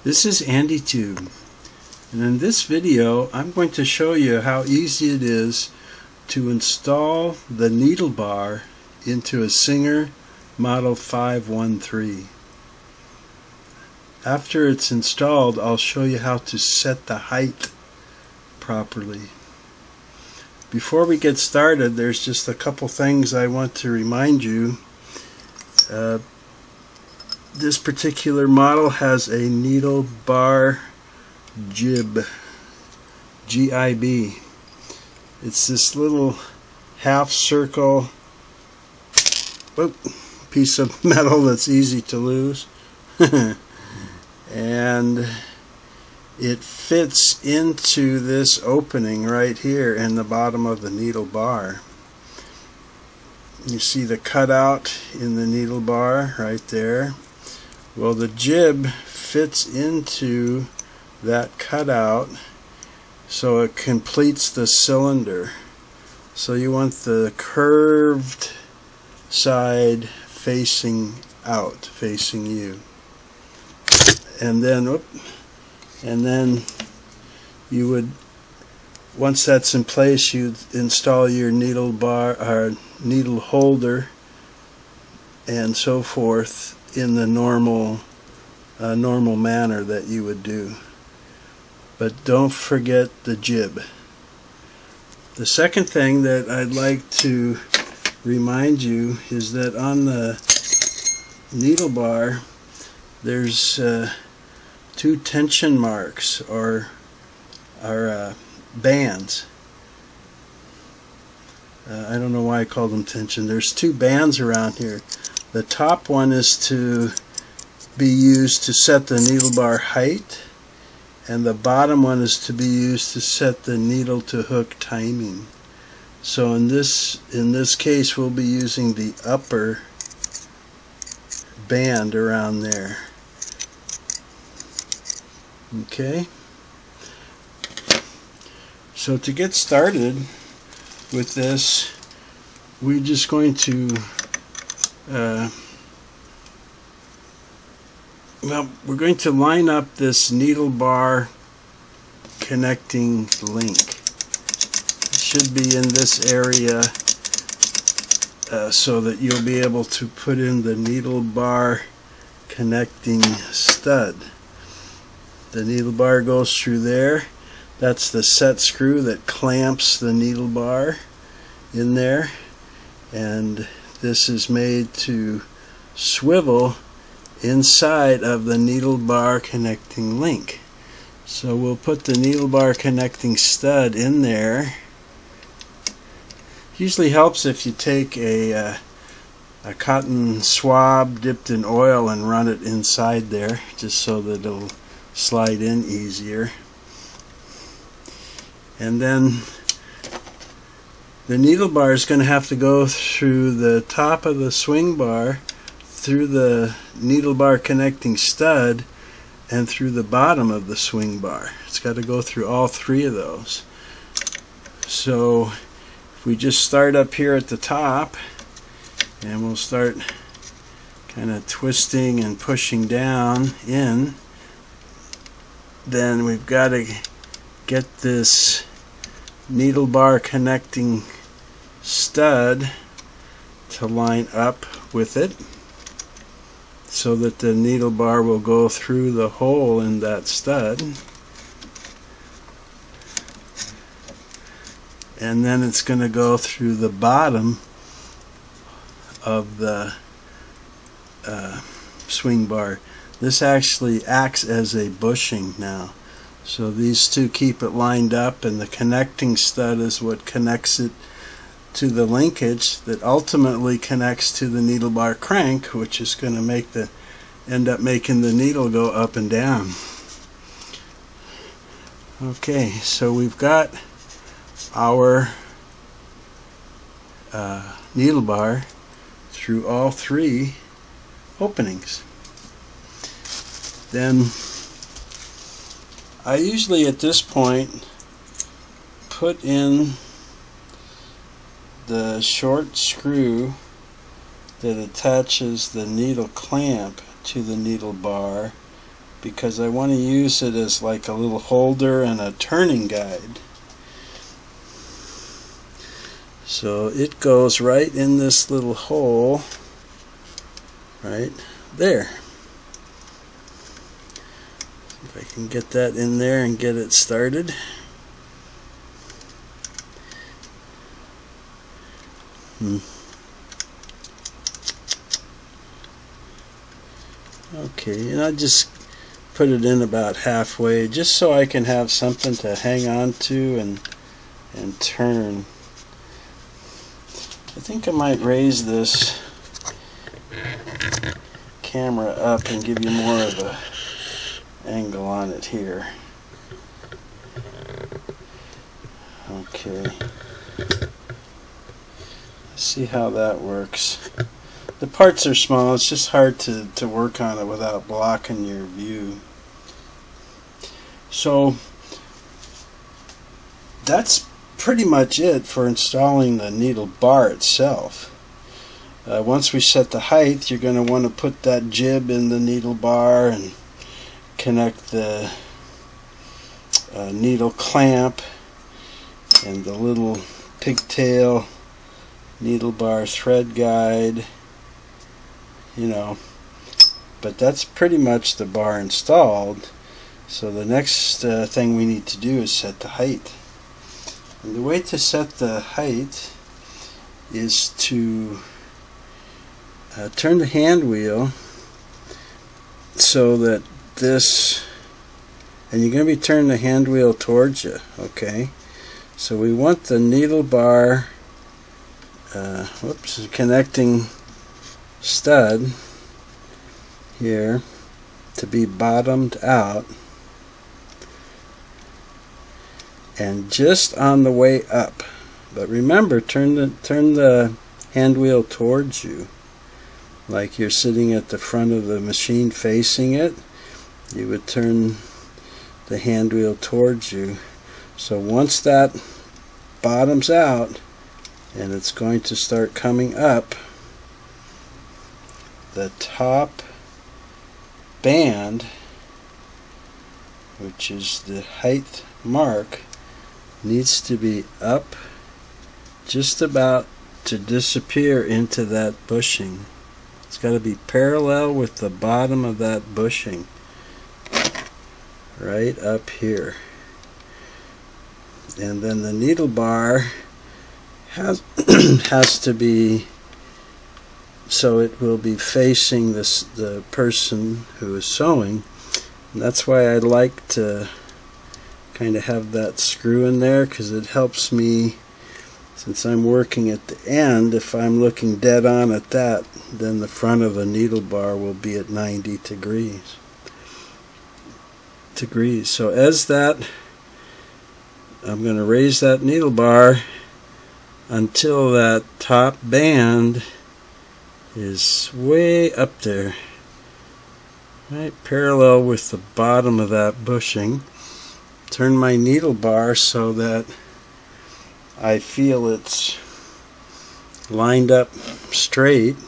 This is AndyTube, and in this video I'm going to show you how easy it is to install the needle bar into a Singer Model 513. After it's installed, I'll show you how to set the height properly. Before we get started, there's just a couple things I want to remind you. This particular model has a needle bar jib, G-I-B. It's this little half circle piece of metal that's easy to lose. And it fits into this opening right here in the bottom of the needle bar. You see the cutout in the needle bar right there. Well, the jib fits into that cutout, so it completes the cylinder. So you want the curved side facing out, facing you. And then you would, once that's in place, you'd install your needle bar or needle holder and so forth in the normal manner that you would do. But don't forget the jib. The second thing that I'd like to remind you is that on the needle bar there's two tension marks or bands. I don't know why I call them tension. There's two bands around here. The top one is to be used to set the needle bar height, and the bottom one is to be used to set the needle to hook timing. So in this case we'll be using the upper band around there. Okay, so to get started with this, we're just going to we're going to line up this needle bar connecting link. It should be in this area so that you'll be able to put in the needle bar connecting stud. The needle bar goes through there. That's the set screw that clamps the needle bar in there, and this is made to swivel inside of the needle bar connecting link. So we'll put the needle bar connecting stud in there. Usually helps if you take a cotton swab dipped in oil and run it inside there, just so that it'll slide in easier. And then the needle bar is going to have to go through the top of the swing bar, through the needle bar connecting stud, and through the bottom of the swing bar. It's got to go through all three of those. So if we just start up here at the top, and we'll start kind of twisting and pushing down in, then we've got to get this needle bar connecting stud to line up with it, so that the needle bar will go through the hole in that stud, and then it's going to go through the bottom of the swing bar. This actually acts as a bushing now. So these two keep it lined up, and the connecting stud is what connects it to the linkage that ultimately connects to the needle bar crank, which is going to end up making the needle go up and down. Okay, so we've got our needle bar through all three openings. Then I usually at this point put in the short screw that attaches the needle clamp to the needle bar because I want to use it as like a little holder and a turning guide. So it goes right in this little hole right there. If I can get that in there and get it started. Okay, and I just put it in about halfway just so I can have something to hang on to and turn. I think I might raise this camera up and give you more of a angle on it here. Okay. See how that works. The parts are small, it's just hard to work on it without blocking your view. So that's pretty much it for installing the needle bar itself. Once we set the height, you're going to want to put that jib in the needle bar and connect the needle clamp and the little pigtail needle bar thread guide, you know. But that's pretty much the bar installed. So the next thing we need to do is set the height. And the way to set the height is to turn the hand wheel so that this, and you're going to be turning the hand wheel towards you, okay? So we want the needle bar connecting stud here to be bottomed out and just on the way up. But remember, turn the hand wheel towards you, like you're sitting at the front of the machine facing it. You would turn the hand wheel towards you. So once that bottoms out and it's going to start coming up, the top band, which is the height mark, needs to be up just about to disappear into that bushing. It's got to be parallel with the bottom of that bushing, right up here. And then the needle bar has to be, so it will be facing the person who is sewing. And that's why I like to kind of have that screw in there, because it helps me, since I'm working at the end, if I'm looking dead on at that, then the front of the needle bar will be at 90 degrees. So as that, I'm going to raise that needle bar until that top band is way up there, right parallel with the bottom of that bushing. Turn my needle bar so that I feel it's lined up straight,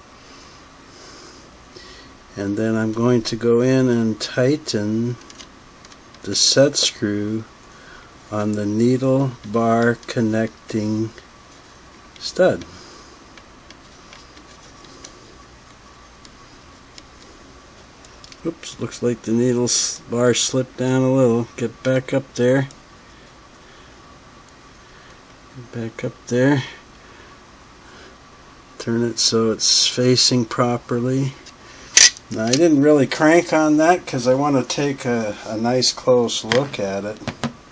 and then I'm going to go in and tighten the set screw on the needle bar connecting stud. Oops, looks like the needle bar slipped down a little. Get back up there. Back up there. Turn it so it's facing properly. Now, I didn't really crank on that because I want to take a nice close look at it.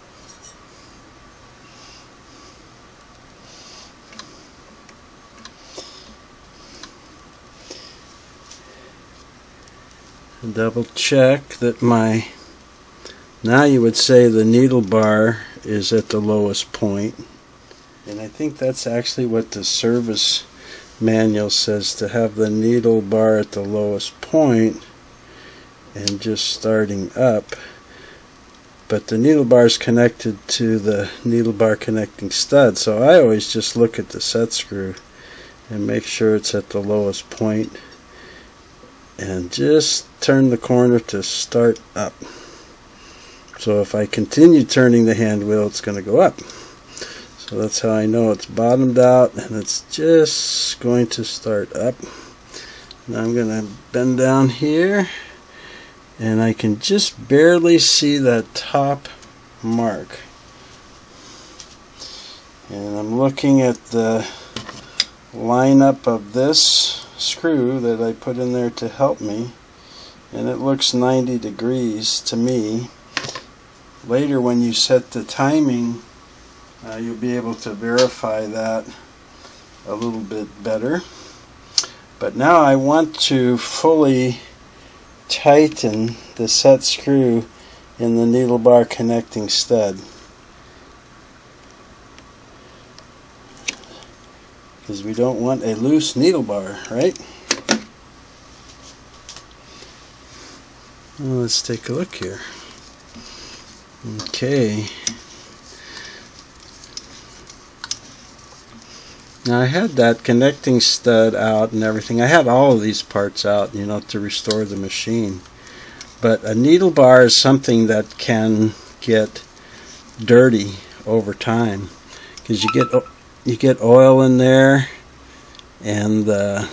And double check that now you would say the needle bar is at the lowest point. And I think that's actually what the service manual says, to have the needle bar at the lowest point and just starting up. But the needle bar is connected to the needle bar connecting stud, so I always just look at the set screw and make sure it's at the lowest point. and just turn the corner to start up. So if I continue turning the hand wheel, it's going to go up. So that's how I know it's bottomed out and it's just going to start up. Now I'm going to bend down here and I can just barely see that top mark. And I'm looking at the lineup of this screw that I put in there to help me, and it looks 90 degrees to me. Later when you set the timing, you'll be able to verify that a little bit better. But now I want to fully tighten the set screw in the needle bar connecting stud, because we don't want a loose needle bar, right? Well, let's take a look here. Okay. Now I had that connecting stud out and everything. I had all of these parts out, you know, to restore the machine. But a needle bar is something that can get dirty over time, because you get oil in there, and the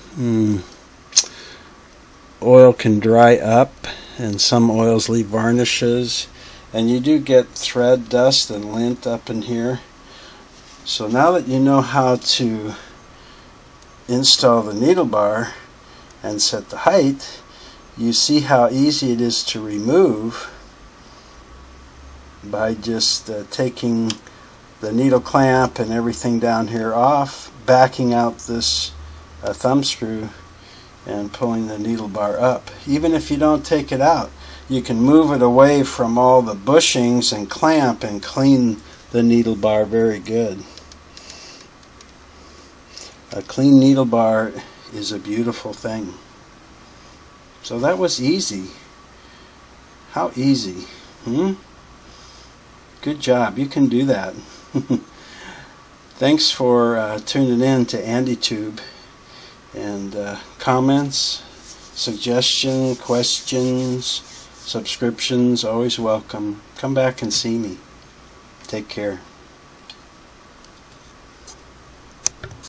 oil can dry up, and some oils leave varnishes, and you do get thread dust and lint up in here. So now that you know how to install the needle bar and set the height, you see how easy it is to remove by just taking the needle clamp and everything down here off, backing out this thumb screw and pulling the needle bar up. Even if you don't take it out, you can move it away from all the bushings and clamp and clean the needle bar very good. A clean needle bar is a beautiful thing. So that was easy. How easy? Good job. You can do that. Thanks for tuning in to AndyTube. And comments, suggestions, questions, subscriptions, always welcome. Come back and see me. Take care.